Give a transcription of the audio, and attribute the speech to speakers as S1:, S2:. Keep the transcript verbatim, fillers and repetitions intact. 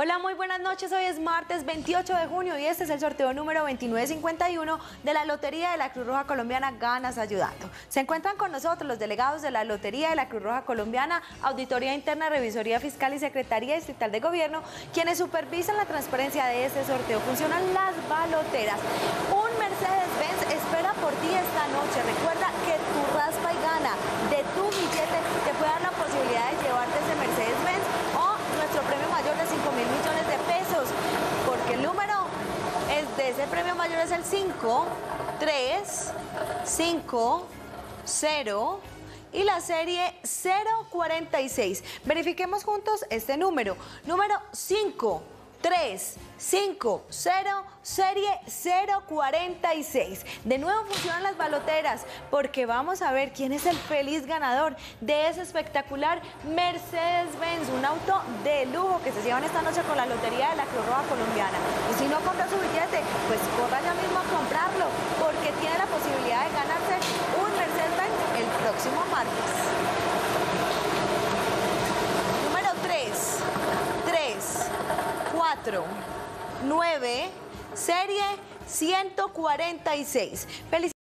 S1: Hola, muy buenas noches. Hoy es martes veintiocho de junio y este es el sorteo número veintinueve cincuenta y uno de la Lotería de la Cruz Roja Colombiana Ganas Ayudando. Se encuentran con nosotros los delegados de la Lotería de la Cruz Roja Colombiana, Auditoría Interna, Revisoría Fiscal y Secretaría Distrital de Gobierno, quienes supervisan la transparencia de este sorteo. Funcionan las baloteras. Un Mercedes-Benz espera por ti esta noche. Recuerda que tu raspa y gana de tu billete te puede dar la posibilidad de llevarte ese Mercedes-Benz o nuestro premio mayor de cinco mil millones de pesos, porque el número es de ese premio mayor es el cinco, tres, cinco, cero y la serie cero cuarenta y seis. Verifiquemos juntos este número. Número cinco, tres, cinco, cero, serie cero cuarenta y seis. De nuevo funcionan las baloteras porque vamos a ver quién es el feliz ganador de ese espectacular Mercedes-Benz, un auto de lujo que se llevan esta noche con la Lotería de la Cruz Roja Colombiana. Y si no compra su billete, pues corra ya mismo a comprarlo porque tiene la posibilidad de ganarse un Mercedes-Benz el próximo martes. Número tres, tres, cuatro, nueve, serie ciento cuarenta y seis. Felicidades.